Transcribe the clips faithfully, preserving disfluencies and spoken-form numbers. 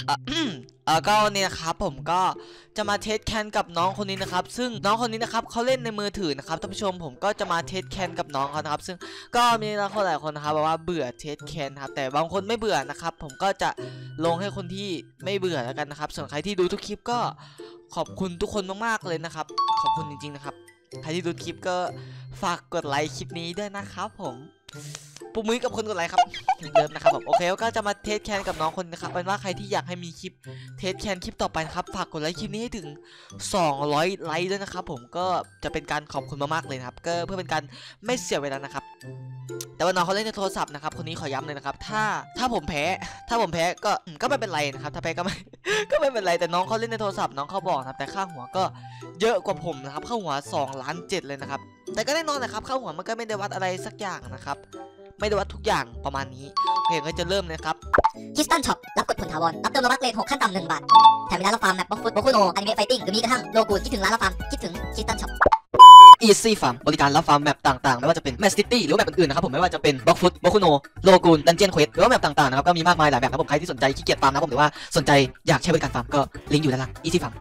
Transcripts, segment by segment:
เออเออก็วันนี้นะครับผมก็จะมาเทสแคนกับน้องคนนี้นะครับซึ่งน้องคนนี้นะครับเขาเล่นในมือถือนะครับท่านผู้ชมผมก็จะมาเทสแคนกับน้องเขานะครับซึ่งก็มีหลายคนหลายคนนะครับบอกว่าเบื่อเทสแคนครับแต่บางคนไม่เบื่อนะครับผมก็จะลงให้คนที่ไม่เบื่อแล้วกันนะครับส่วนใครที่ดูทุกคลิปก็ขอบคุณทุกคนมากๆเลยนะครับขอบคุณจริงๆนะครับใครที่ดูคลิปก็ฝากกดไลค์คลิปนี้ด้วยนะครับผมปุ่มมือกับคนกดไลค์ครับเดิมนะครับผมโอเคก็จะมาเทสแคนกับน้องคนนะครับเป็นว่าใครที่อยากให้มีคลิปเทสแคนคลิปต่อไปนะครับฝากกดไลค์คลิปนี้ให้ถึงสองร้อยไลค์ด้วยนะครับผมก็จะเป็นการขอบคุณมากๆเลยครับก็เพื่อเป็นการไม่เสียเวลานะครับแต่ว่าน้องเขาเล่นในโทรศัพท์นะครับคนนี้ขอย้ำเลยนะครับถ้าถ้าผมแพ้ถ้าผมแพ้ก็ก็ไม่เป็นไรนะครับถ้าแพ้ก็ไม่ก็ไม่เป็นไรแต่น้องเขาเล่นในโทรศัพท์น้องเขาบอกนะครับแต่ค่าหัวก็เยอะกว่าผมนะครับค่าหัวสองล้านเจ็ดเลยนะครับแต่ก็แน่นอนนะครับค่าหัวมันก็ไม่ได้วัดอะไรสักอย่างนะครับไม่ได้วัดทุกอย่างประมาณนี้เพลงก็จะเริ่มเลยครับคิสตันช็อปรับกดผลถาวรรับเติมโลบัคเลทหกขั้นต่ำหนึ่งบาทแถมมีร้านรับฟาร์มแมปบล็อกฟุตบล็อกคุโนอนิเมะไฟติ้งหรือมีกระทั่งโลกูนคิดถึงร้านรับฟาร์มคิดถึงคิสตันช็อป Easy Farm บริการรับฟาร์มแมปต่างๆไม่ว่าจะเป็น Map City หรือแมปอื่นๆนะครับผมไม่ว่าจะเป็น Block Foot Bokuno Logoon Dungeon Quest หรือว่าแมปต่างๆนะครับก็มีมากมายหลายแบบครับผมใครที่สนใจขี้เกียจฟาร์มนะครับผมหรือว่าสนใจอยากใช้บริการฟาร์มก็ลิงก์อยู่ด้านล่าง Easy Farm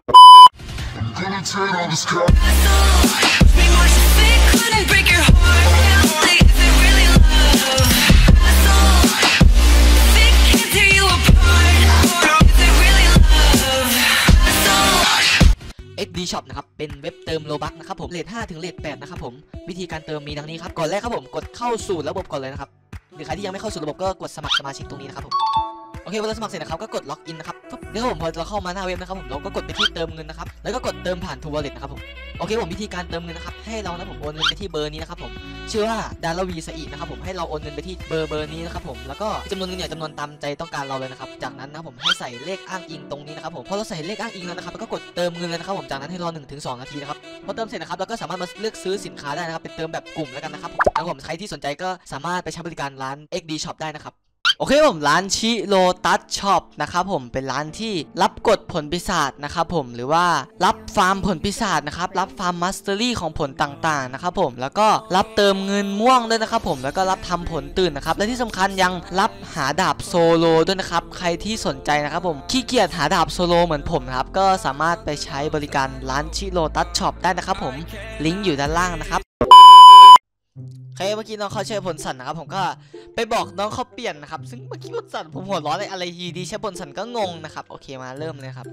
เอ็กซ์ ดี ช็อป นะครับเป็นเว็บเติมโลบัคนะครับผมเลทห้าถึงเลทแปดนะครับผมวิธีการเติมมีดังนี้ครับก่อนแรกครับผมกดเข้าสู่ระบบก่อนเลยนะครับหรือใครที่ยังไม่เข้าสู่ระบบก็กดสมัครสมาชิกตรงนี้นะครับผมโอเคเวลาสมัครเสร็จนะครับก็กดล็อกอินนะครับนี่ครับผมพอเราเข้ามาหน้าเว็บนะครับผมเราก็กดไปที่เติมเงินนะครับแล้วก็กดเติมผ่าน ทู วอลเล็ต นะครับผมโอเคผมวิธีการเติมเงินนะครับให้เรานะผมโอนเงินไปที่เบอร์นี้นะครับผมชื่อว่าดาราวีสอีนะครับผมให้เราโอนเงินไปที่เบอร์เบอร์นี้นะครับผมแล้วก็จำนวนเงินเนี่ยจำนวนตามใจต้องการเราเลยนะครับจากนั้นนะผมให้ใส่เลขอ้างอิงตรงนี้นะครับผมพอเราใส่เลขอ้างอิงแล้วนะครับแล้วก็กดเติมเงินเลยนะครับผมจากนั้นให้รอ หนึ่งถึงสอง นาทีนะครับพอเติมเสร็จนะครับเราก็สามารถมาเลือกซื้อสินค้าได้นะครับเป็นเติมแบบกลุ่มแล้วกันนะครับแล้วผมใครที่สนใจก็สามารถไปใช้บริการร้าน เอ็กซ์ ดี ช็อป ได้นะครับโอเคผมร้านชิโรตัสช็อปนะครับผมเป็นร้านที่รับกดผลปีศาจนะครับผมหรือว่ารับฟาร์มผลปีศาจนะครับรับฟาร์มมัสเตอรี่ของผลต่างๆนะครับผมแล้วก็รับเติมเงินม่วงด้วยนะครับผมแล้วก็รับทำผลตื่นนะครับและที่สำคัญยังรับหาดาบโซโลด้วยนะครับใครที่สนใจนะครับผมขี้เกียจหาดาบโซโลเหมือนผมนะครับก็สามารถไปใช้บริการร้านชิโรตัสช็อปได้นะครับผมลิงก์อยู่ด้านล่างนะครับโอเคเมื่อกี้น้องเขาใช้ผลสั่นนะครับผมก็ไปบอกน้องเขาเปลี่ยนนะครับซึ่งเมื่อกี้ผลสั่นผมหัวร้อนเลยอะไรดีใช้ผลสั่นก็งงนะครับโอเคมาเริ่มเลยครับ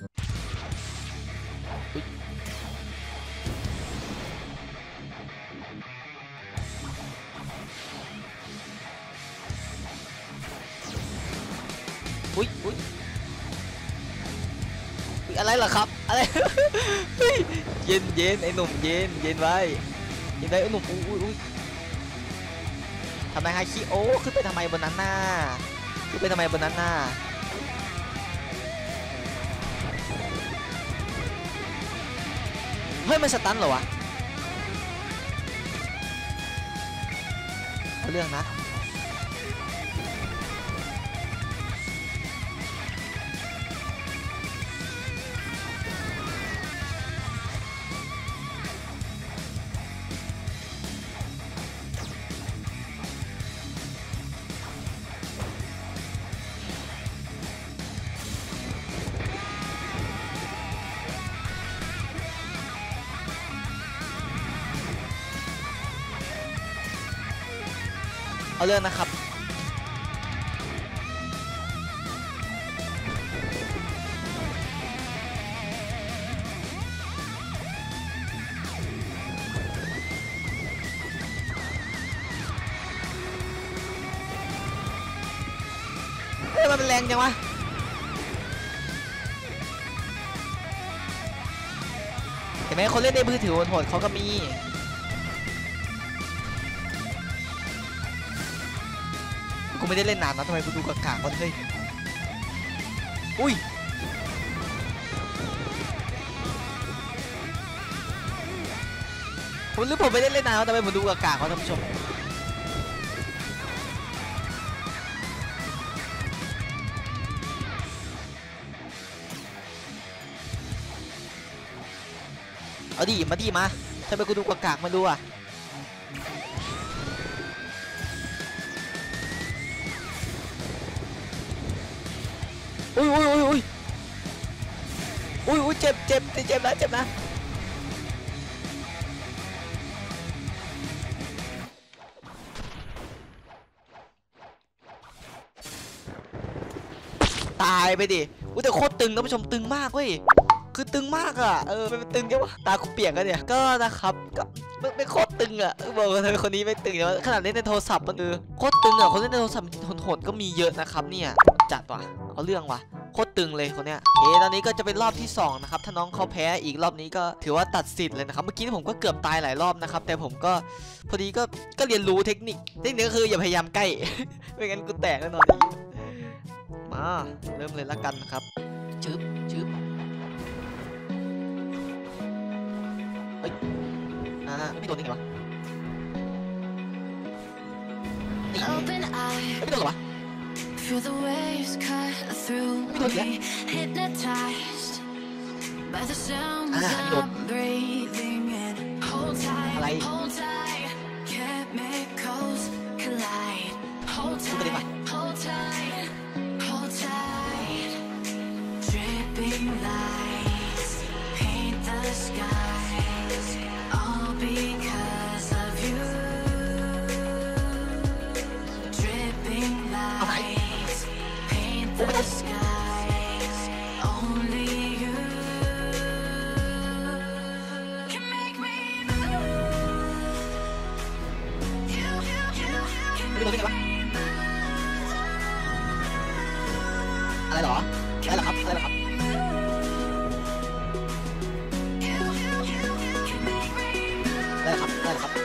อุ้ยอุ้ยอะไรเหรอครับอะไร เย็นเย็นไอ้หนุ่มเย็นเย็นไว้เย็นไว้ไอ้หนุ่มอุ้ยอุ้ยทำไมฮาคิโอขึ้นไปทำไมบนนั้นน่ะขึ้นไปทำไมบนนั้นน่ะเฮ้ยมันสตันเหรอวะเอาเรื่องนะเอาเรื่องนะครับเฮ้ยมันเป็นแรงจังวะเห็นไหมคนเล่นในมือถือโหดๆเขาก็มีกูไม่ได้เล่นนานนะทำไมกูดูกากๆวะเฮ้ยอุ้ยผมหรือผมไม่ได้เล่นนานทำไมผมดูกากๆวะท่านผู้ชมเอาดิมาดิมาทำไมกูดูกากๆมาดูอ่ะอุ้ยอุ้ยอุ้ยอุ้ยอุ้ยอุ้ยเจ็บเจ็บเจ็บนะเจ็บนะตายไปดิอุ้ยแต่โคตรตึงท่านผู้ชมตึงมากเว้ยคือตึงมากอ่ะเออเป็นตึงใช่ปะตากูเปียกกันเนี่ยก็นะครับก็ไม่ไม่โคตรตึงอ่ะบอกเลยคนนี้ไม่ตึงแต่ว่าขนาดเล่นในโทรศัพท์มันเออโคตรตึงอ่ะคนเล่นในโทรศัพท์โหดๆก็มีเยอะนะครับเนี่ยจัดว่ะเอาเรื่องว่ะโคตรตึงเลยคนเนี้ยเอ๊ะตอนนี้ก็จะเป็นรอบที่สองนะครับถ้าน้องเขาแพ้อีกรอบนี้ก็ถือว่าตัดสิทธิ์เลยนะครับเมื่อกี้ผมก็เกือบตายหลายรอบนะครับแต่ผมก็พอดีก็ก็เรียนรู้เทคนิคเทคนิคก็คืออย่าพยายามใกล้ ไม่งั้นกูแตกแน่นอนมาเริ่มเลยละกันนะครับชึบชึบเฮ้ยอ่าไม่โดนได้ไงวะตีไม่โดนหรอวะ Feel the waves cut through me, hypnotized by the sounds I'm breathing in. Hold tight, hold tight, chemicals collide. Hold tight, hold tight, hold tight. Dripping lights paint the skies, all because of you. Dripping lights.The skies, only you can make me move. You, you, you, can make me move. อะไรหรออะไรหรอครับอะไรหรอครับ You, you, you, can make me move. อะไรครับอะไรครับ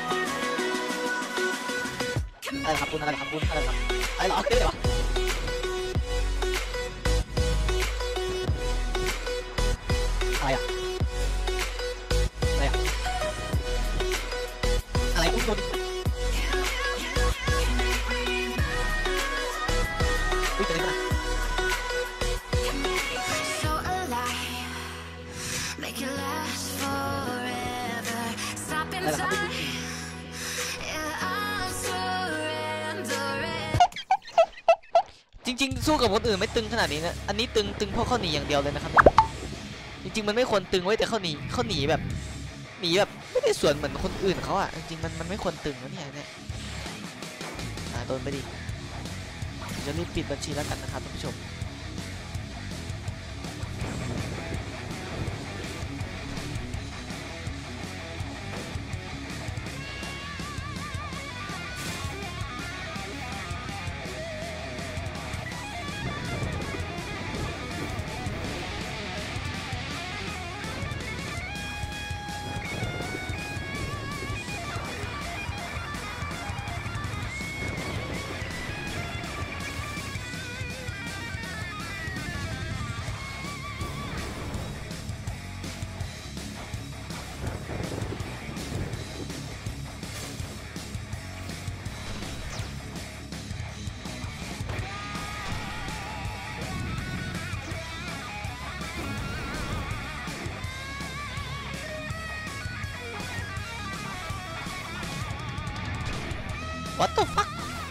อะไรครับคุณอะไรครับคุณอะไรครับอะไรหรอเดี๋ยวอะไรอะอะไรอะอะไรอุ้ยโดนอุ้ยตัวนี้ก็ So alive, make it last forever. Stop in time. Yeah, I'm surrendering. จริงๆสู้กับคนอื่นไม่ตึงขนาดนี้นะอันนี้ตึงตึงเพราะเขาหนีอย่างเดียวเลยนะครับจริงๆมันไม่ควรตึงไว้แต่เขาหนีเขาหนีแบบหนีแบบไม่ได้สวนเหมือนคนอื่นเขาอ่ะจริงๆมันมันไม่ควรตึงนะเนี่ยเนี่ยอ่าโดนไปดิจะรีบปิดบัญชีแล้วกันนะครับท่านผู้ชมWhat the fuck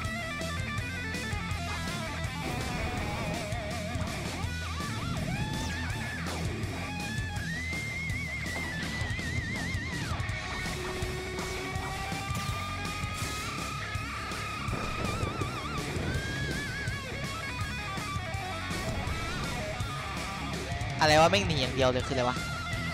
อะไรวะไม่งหนีอย่างเดียวเลยคืออะไรวะ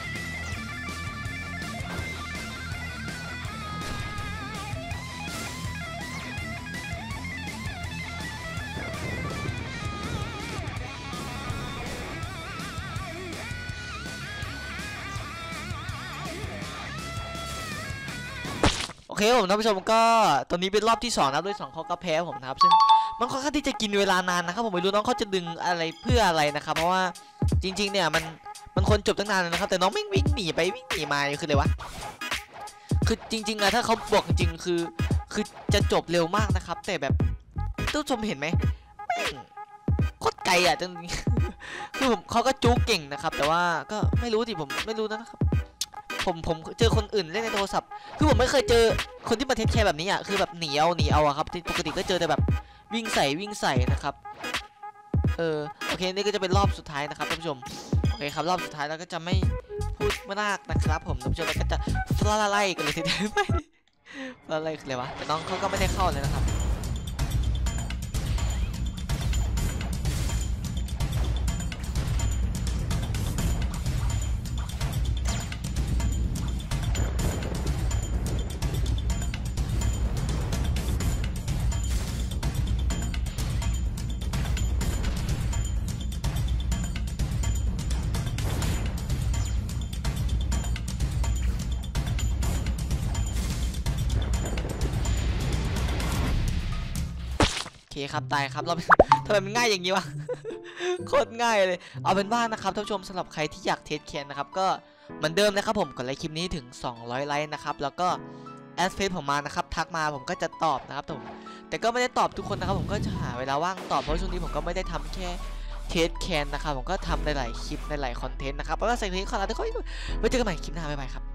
โอเคผมท่านผู้ชมก็ตอนนี้เป็นรอบที่สองนะด้วยสองเขาก็แพ้ผมนะครับซึ่งมันค่อนข้างที่จะกินเวลานานนะครับผมไม่รู้น้องเขาจะดึงอะไรเพื่ออะไรนะครับเพราะว่าจริงๆเนี่ยมันมันควรจบตั้งนานแล้วนะครับแต่น้องไม่วิ่งหนีไปวิ่งหนีมาคืออะไรวะคือจริงๆอะถ้าเขาบอกจริงๆคือคือจะจบเร็วมากนะครับแต่แบบท่านผู้ชมเห็นไหมโคตรไกลอะจริงๆคือผมเขาก็จู๊เก่งนะครับแต่ว่าก็ไม่รู้สิผมไม่รู้นะครับผมผมเจอคนอื่นเล่นในโทรศัพท์คือผมไม่เคยเจอคนที่มาเทคแคร์แบบนี้อ่ะคือแบบหนีเอาหนีเอาอะครับปกติก็เจอแต่แบบวิ่งใส่วิ่งใส่นะครับเออโอเคนี่ก็จะเป็นรอบสุดท้ายนะครับท่านผู้ชมโอเคครับรอบสุดท้ายเราก็จะไม่พูดมากนะครับผมท่านผู้ชมเราก็จะฟลาไล่กันเลยทีเดียวไม่ฟลาไล่คืออะไรวะแต่น้องเขาก็ไม่ได้เข้าเลยนะครับโอเคครับตายครับเรา ทำไมมันง่ายอย่างนี้วะ โคตรง่ายเลยเอาเป็นว่านะครับท่านผู้ชมสำหรับใครที่อยากเทสแคนนะครับก็เหมือนเดิมนะครับผมกดไลค์คลิปนี้ถึงสองร้อยไลค์นะครับแล้วก็แอดเฟซผมมานะครับทักมาผมก็จะตอบนะครับผมแต่ก็ไม่ได้ตอบทุกคนนะครับผมก็จะหาเวลาว่างตอบเพราะช่วงนี้ผมก็ไม่ได้ทำแค่เทสแคนนะครับผมก็ทำหลายๆคลิปหลายๆคอนเทนต์นะครับเพราะว่าใส่เพลงขอลาทุกคนไว้เจอกันใหม่คลิปหน้าบ๊ายบายครับ